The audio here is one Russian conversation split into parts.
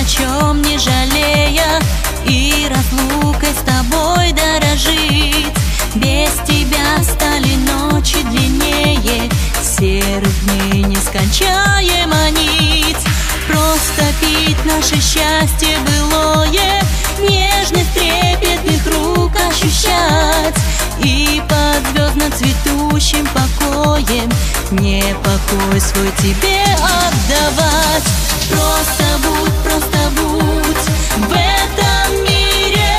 чем не жалея, и разлукой с тобой дорожить. Без тебя стали ночи длиннее, серых дней нескончаемо нить. Просто пить наше счастье былое, нежность трепетных рук ощущать, и под звездно-цветущим покоем мне покой свой тебе отдавать. Просто будь в этом мире.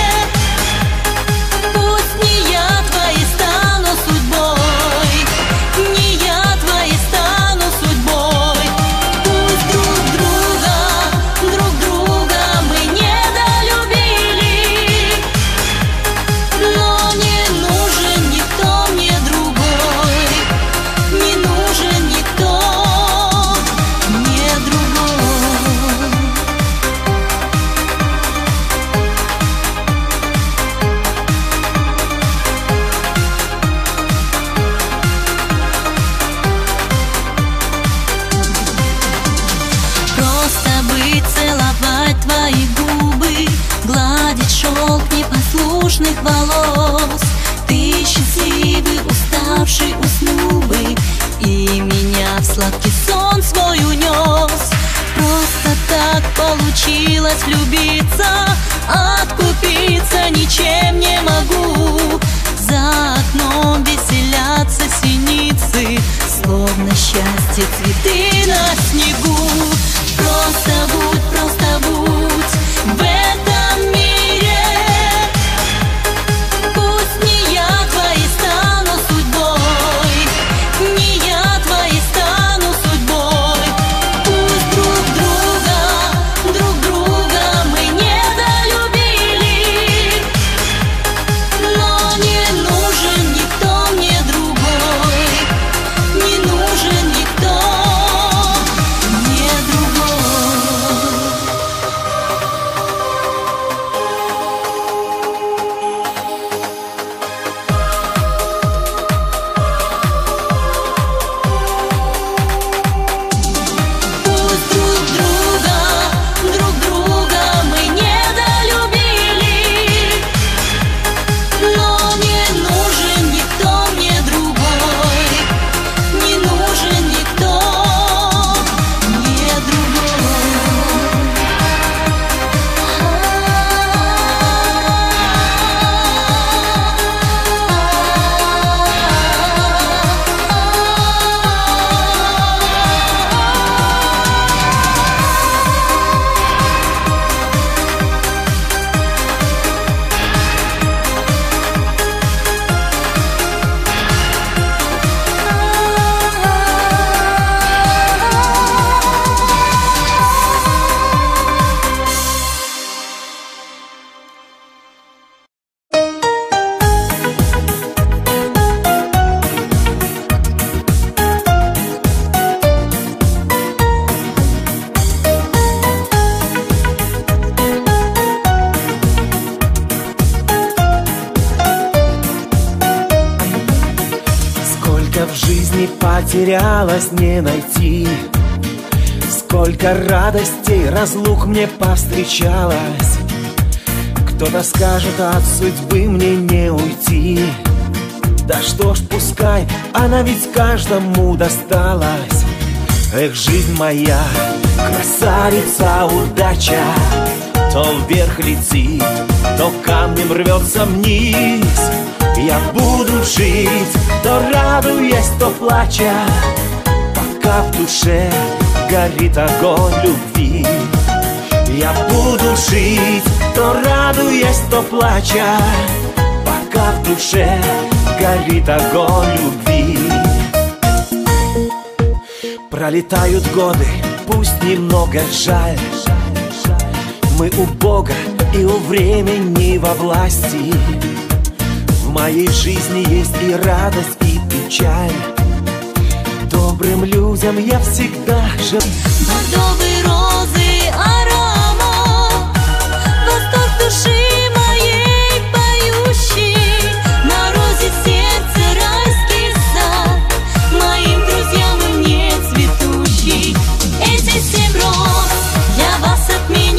Пусть не я твоей стану судьбой, не я твоей стану судьбой. Пусть друг друга мы недолюбили, но не нужен никто мне другой, не нужен никто мне другой. Просто быть, целовать твои губы, гладить шелк непослушных волос. Ты счастливый, уставший, уснул бы, и меня в сладкий сон свой унес. Просто так получилось влюбиться, откупиться ничем не могу. За окном веселятся синицы, словно счастье цветы на снегу. Просто будь в этом мире. Пусть не я твоей стану судьбой, не я твоей стану судьбой. Пусть друг друга мы недолюбили, но не нужен никто мне другой, не нужен никто мне другой. Пусть друг друга мы недолюбили, но не нужен никто мне другой, не нужен никто мне другой. Сколько в жизни потерялось, не найти, сколько радостей разлук мне повстречалось. Кто-то скажет, от судьбы мне не уйти. Да что ж, пускай, она ведь каждому досталась. Эх, жизнь моя, красавица, удача, то вверх летит, то камнем рвется вниз. Я буду жить, то радуясь, то плача, пока в душе горит огонь любви. Я буду жить, то радуясь, то плача, пока в душе горит огонь любви. Пролетают годы, пусть немного жаль, мы у Бога и у времени во власти. В моей жизни есть и радость, и печаль. Добрым людям я всегда желаю Бордовые розы, аромат, восторг души моей поющий, на розе сердце райский сад, моим друзьям и мне цветущий. Эти 7 роз для вас от меня.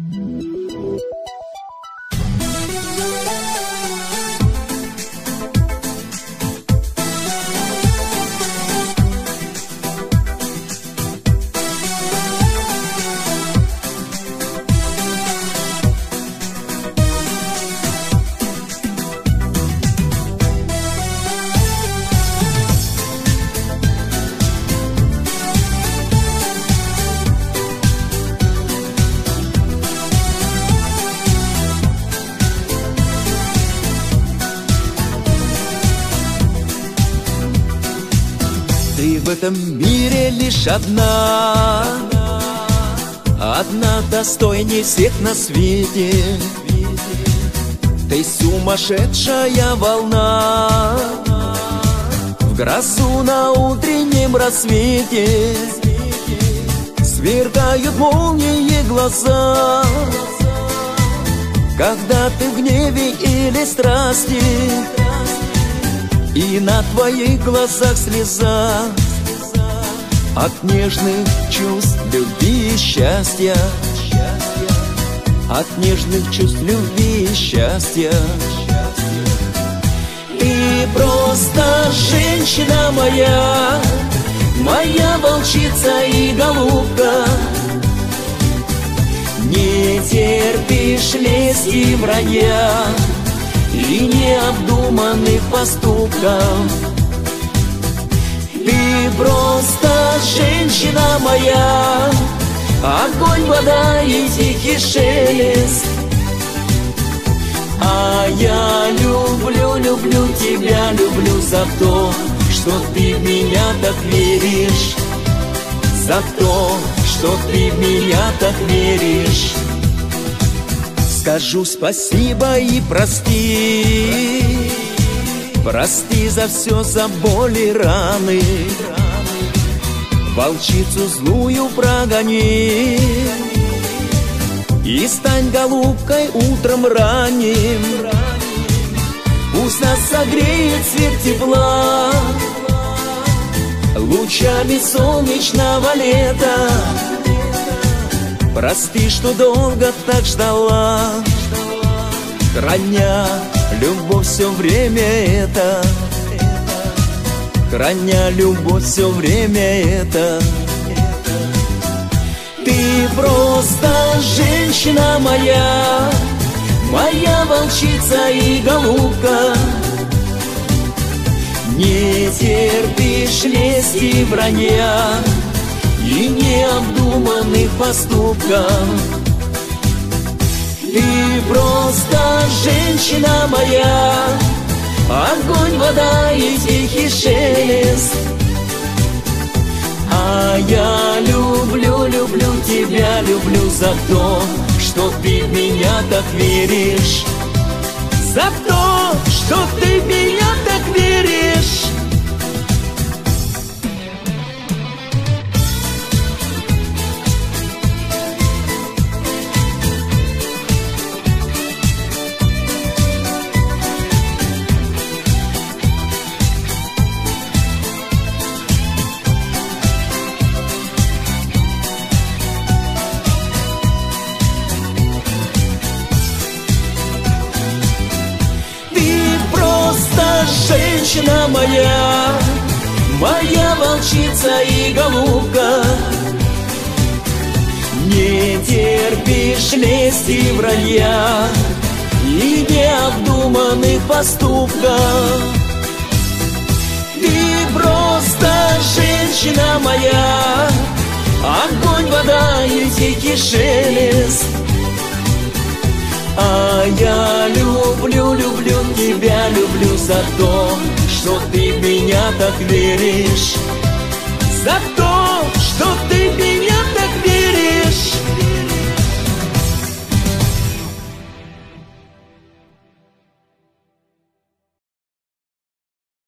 Ты в этом мире лишь одна, одна достойней всех на свете. Ты сумасшедшая волна в грозу на утреннем рассвете. Сверкают молнии глаза, когда ты в гневе или страсти, и на твоих глазах слеза от нежных чувств, любви и счастья. От нежных чувств, любви и счастья. Ты просто женщина моя, моя волчица и голубка. Не терпишь лести и вранья и необдуманных поступков. Ты просто женщина моя, огонь, вода и тихий шелест. А я люблю, люблю тебя, люблю за то, что ты в меня так веришь. За то, что ты в меня так веришь. Скажу спасибо и прости, прости за все, за боли, раны. Волчицу злую прогони и стань голубкой утром ранним. Пусть нас согреет свет тепла лучами солнечного лета. Прости, что долго так ждала, храня любовь все время это. Храня любовь все время это. Ты просто женщина моя, моя волчица и голубка. Не терпишь лести и вранья и необдуманных поступков. Ты просто женщина моя, огонь, вода и тихий шелест. А я люблю, люблю тебя, люблю за то, что ты в меня так веришь. За то, что ты в меня так веришь. Женщина моя, моя волчица и голубка. Не терпишь лести и вранья и необдуманных поступков. Ты просто женщина моя, огонь, вода и тихий шелест. А я люблю, люблю тебя, люблю за то, что ты в меня так веришь. За то, что ты в меня